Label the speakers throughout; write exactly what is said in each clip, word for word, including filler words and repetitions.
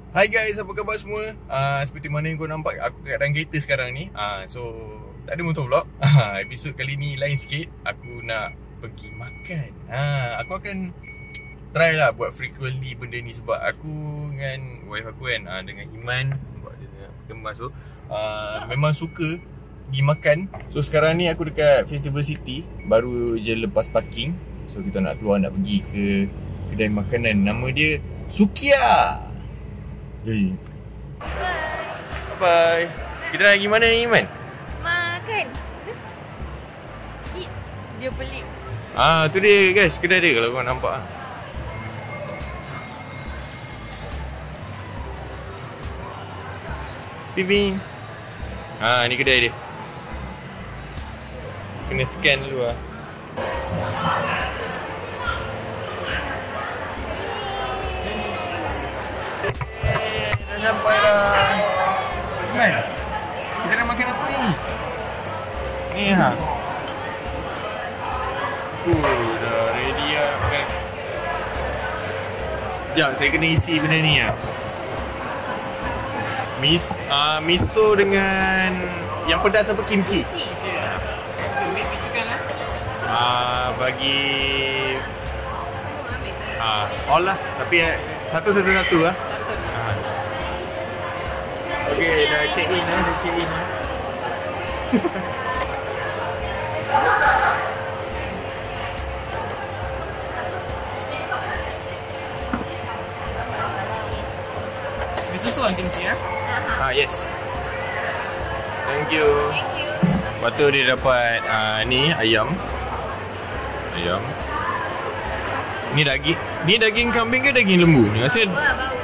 Speaker 1: Hai guys, apa khabar semua? Uh, seperti mana yang kau nampak, aku kat dalam kereta sekarang ni. uh, So, tak ada motor vlog. Episod kali ni lain sikit. Aku nak pergi makan. uh, Aku akan try lah buat frequently benda ni. Sebab aku dengan wife aku kan, uh, dengan Iman, buat dia kemas tu, uh, memang suka pergi makan. So sekarang ni aku dekat Festival City, baru je lepas parking. So kita nak keluar, nak pergi ke kedai makanan. Nama dia Sukiya. Jadi bye bye. Kita nak pergi mana ni, Iman?
Speaker 2: Makan. Dia pelik.
Speaker 1: Ah, tu dia guys, kedai dia kalau kau nampak. Ping. Ah, ni kedai dia. Kena scan dulu lah. Dah sampai dah. Iman, kita nak makan apa ni? Ni ha. Uh, dah ready lah makan. Sekejap, saya kena isi benda ni lah. Mis, uh, miso dengan yang pedas apa? Kimchi.
Speaker 2: Kimchi. Kimchi chicken lah.
Speaker 1: Ah, bagi ah, all lah. Tapi satu satu satu lah. Ah. Okey, dah check in lah, dah check in lah.
Speaker 3: This is one kimchi ya?
Speaker 1: Ah, yes. Thank you.
Speaker 2: Thank you.
Speaker 1: Lepas tu dia dapat uh, ni ayam. Ayam. Ni daging. Ni daging kambing ke daging lembu? Ni rasa
Speaker 2: Wah, bau, bau.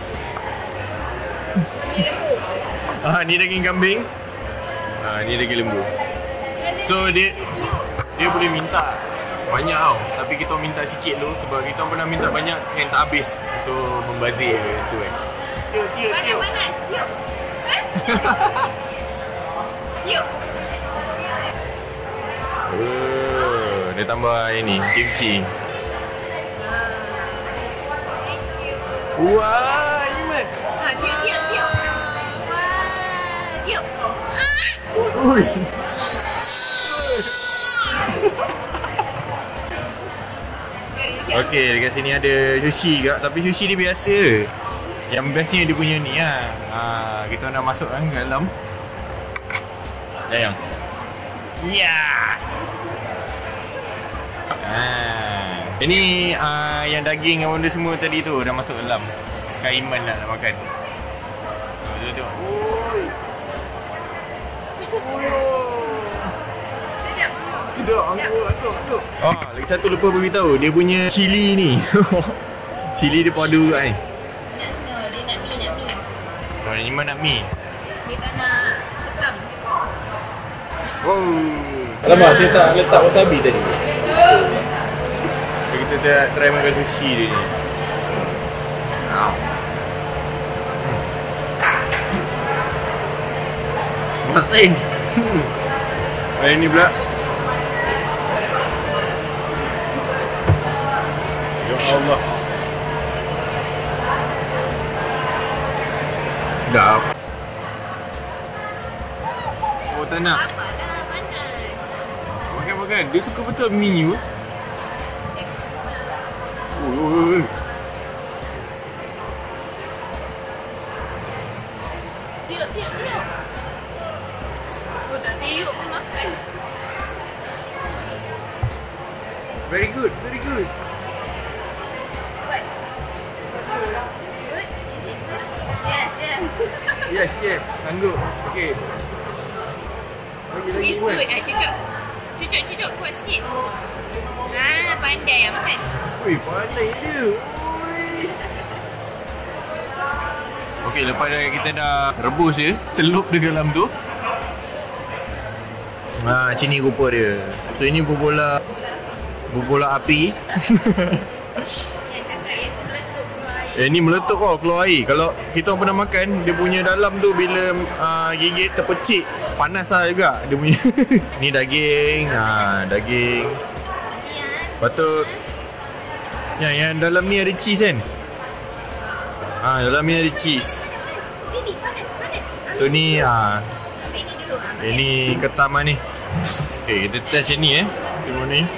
Speaker 2: Ni lembu.
Speaker 1: ah, ni daging kambing. Ah, ni daging lembu. So dia dia boleh minta banyak tau. Tapi kita minta sikit dulu sebab kita pernah minta banyak yang tak habis. So membazir ke situ kan. Tiup, tiup, tiup.
Speaker 2: Panas-panas. Tiup. Eh? Tiup.
Speaker 1: Oh, dia tambah ini kimchi. Wah, Iman.
Speaker 2: Ah, tiup, tiup, tiup. Wah, tiup.
Speaker 1: Ui. Okey, dekat sini ada sushi juga. Tapi sushi dia biasa. Yang bestnya dia punya ni lah. Ha, kita nak masuk kan ke dalam. Sayang. Ya. Ha. Ini uh, yang daging yang benda semua tadi tu dah masuk dalam. Kak Iman lah nak makan. Tengok, tengok. Oi.
Speaker 2: Sedap.
Speaker 1: Sedap, anggur, anggur, anggur. Oh, lagi satu lupa beritahu. Dia punya cili ni. Cili dia padu kan.
Speaker 2: No, dia nak mi, nak mi.
Speaker 1: Oh, Iman nak mi.
Speaker 2: Dia tak nak hitam.
Speaker 1: Wow. Alamak, saya tak letak wasabi tadi. So, kita dah try makan sushi dia ni. Wow. Hmm. Masing. Hmm. Yang ni pula. Ya Allah. Sedap. Oh, tak nak.
Speaker 2: Apalah, panas.
Speaker 1: Makan-makan. Dia suka betul mi tu. Oh, oh, oh.
Speaker 2: Tiup, tiup, tiup. Oh, tak tiup pun makan.
Speaker 1: Very good, very good.
Speaker 2: What? Good? Is it good? Yes, yes.
Speaker 1: Yes, yes. Sanggup. Okay. Lagi, lagi.
Speaker 2: It's good. Ah, cucuk. Cucuk, cucuk. Kuat sikit. Ah, pandai lah makan.
Speaker 1: Ui, pandai dia. Ui. Okay, lepas dah kita dah rebus dia, celup dia dalam tu. Ha, macam ni rupa dia. So, ini berbola berbola api.
Speaker 2: Yang cakap yang tu meletup keluar air.
Speaker 1: Eh, ni meletup kau keluar air. Kalau kita orang pernah makan, dia punya dalam tu bila uh, gigit terpecik, panas lah juga dia punya. Ni daging, ha, daging. Lepas tu yang, yang dalam ni ada cheese kan. Ah, dalam ni ada cheese.
Speaker 2: Ini panas, panas.
Speaker 1: So ni ah,
Speaker 2: Ambil ni dulu. ah.
Speaker 1: ini ketam ni. Okay, kita test yang ni eh. Tengok ni.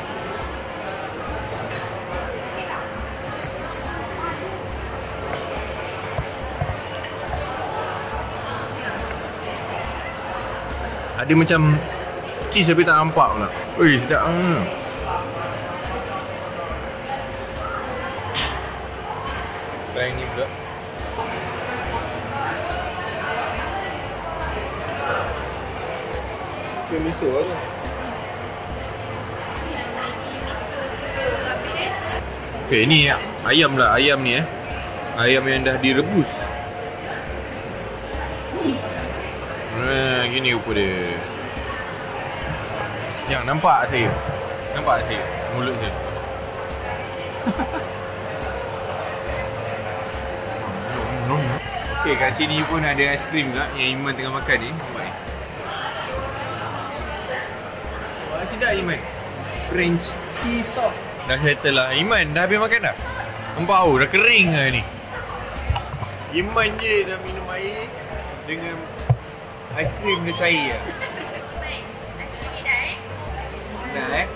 Speaker 1: Ada macam cheese tapi tak nampak pula. Ui, sedap ah. Try ni pula. Kau miso lah tu. Okay, ni ayam lah. Ayam ni eh. Ayam yang dah direbus. Nah, gini rupa dia. Yang nampak saya. Nampak saya. Mulut dia. Okay, kat sini pun ada aiskrim juga yang Iman tengah makan ni. Nampak ni. Wah, sedap Iman. French sea salt. Dah settle lah. Iman, dah habis makan dah? Nampak tau, dah kering lah ni. Iman je dah minum air dengan aiskrim dia cair lah.
Speaker 2: Iman, nasi ni dah eh.
Speaker 1: Dah eh.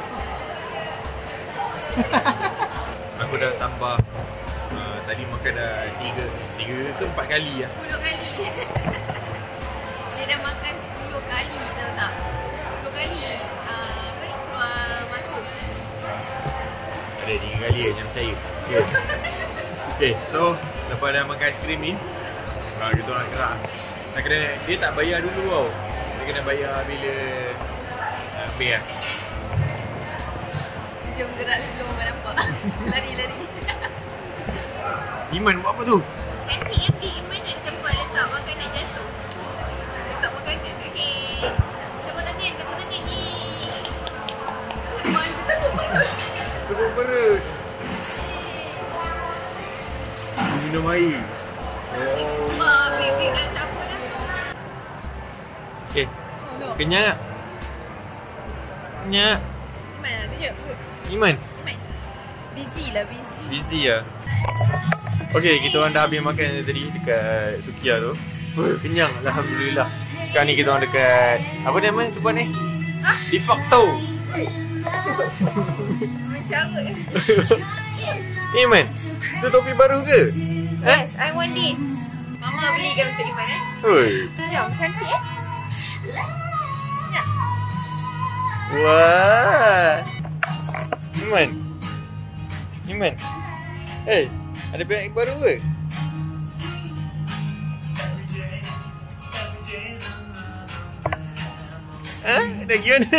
Speaker 1: Aku dah tambah uh, tadi makan dah tiga tiga ke empat kali lah.
Speaker 2: sepuluh kali. Dia dah makan sepuluh kali, tahu tak? sepuluh kali. Uh, apa ni? Keluar masuk.
Speaker 1: Ada tiga kali je macam cair. Okay. Okay, so lepas dah makan aiskrim ni, uh, kita orang gerak. Nak kena, dia tak bayar dulu tau. Dia kena bayar bila uh, pay lah.
Speaker 2: Jom gerak sebelum orang nampak. Lari-lari.
Speaker 1: Iman buat apa tu?
Speaker 2: Cantik kan pergi Iman ada tempat letak makanan jatuh. Letak makanan. Okey. Tepuk tangan, tepuk tangan. Yeay. Malu.
Speaker 1: Tepuk perut. Minum air.
Speaker 2: Wah, baby dah campur dah.
Speaker 1: Okay. Kenyang tak? Kenyang tak?
Speaker 2: Iman lah, tunjuk.
Speaker 1: Iman?
Speaker 2: Iman. Busy lah, busy.
Speaker 1: Busy lah. Okay, kita orang dah habis makan tadi dekat Sukiya tu. Oh, kenyang, Alhamdulillah. Sekarang ni kita orang dekat apa nama tempat ni?
Speaker 2: Ha?
Speaker 1: Di Fakto.
Speaker 2: Macam apa?
Speaker 1: Eh man, tu topi baru ke?
Speaker 2: Yes, I want this. Mama belikan untuk Iman eh.
Speaker 1: Oi.
Speaker 2: Jom, cantik eh. Ya.
Speaker 1: Wah. Iman. Iman. Eh, hey, ada beg baru ke? Ha? Dah gimana?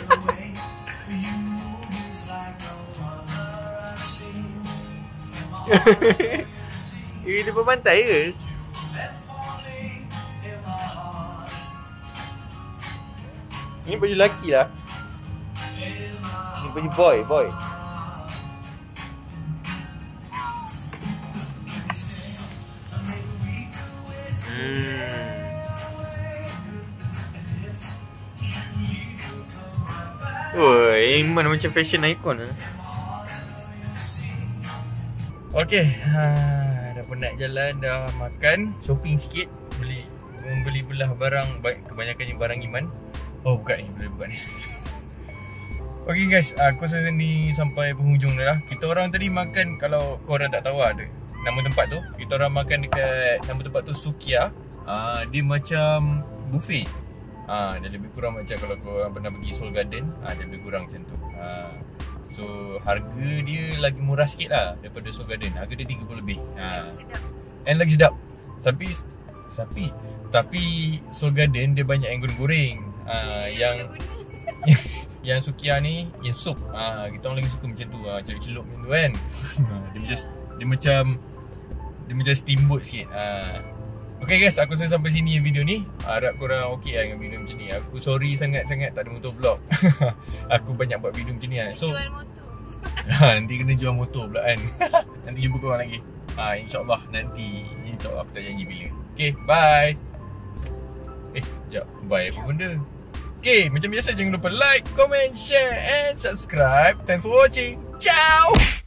Speaker 1: Eh, depan pantai ke? Ni baju lelaki lah. Ni baju boy, boy. Hmm. Woi, mana macam fashion icon lah. Okay, ha, dah penat jalan, dah makan, shopping sikit, beli membeli belah barang, baik kebanyakannya barang Iman. Oh, buka ni, boleh buka ni. Okay guys, aku rasa ni sampai penghujung dah lah. Kita orang tadi makan, kalau korang tak tahu ada nama tempat tu, kita orang makan dekat nama tempat tu Sukiya. uh, Dia macam buffet. uh, Dia lebih kurang macam kalau korang pernah pergi Seoul Garden, uh, dia lebih kurang macam tu. uh, So harga dia lagi murah sikit lah daripada Seoul Garden. Harga dia tiga puluh lebih. uh, And lagi sedap. Tapi Tapi Tapi Seoul Garden dia banyak yang goreng-goreng. uh, Yang Yang Sukiya ni yang sup. uh, Kita orang lagi suka macam tu, uh, celup-celup macam tu kan. Dia macam Dia macam Dia macam steamboat sikit. uh. Okay guys, aku rasa sampai sini video ni. Harap korang okey lah dengan video macam ni. Aku sorry sangat-sangat tak ada motor vlog. Aku banyak buat video macam ni lah. So
Speaker 2: Jual motor.
Speaker 1: nanti kena jual motor pula kan. Nanti jumpa korang lagi. ha, InsyaAllah nanti. InsyaAllah aku tak janji bila. Okay, bye. Eh, sekejap. Bye apa benda. Okay, macam biasa jangan lupa like, comment, share and subscribe. Thanks for watching. Ciao.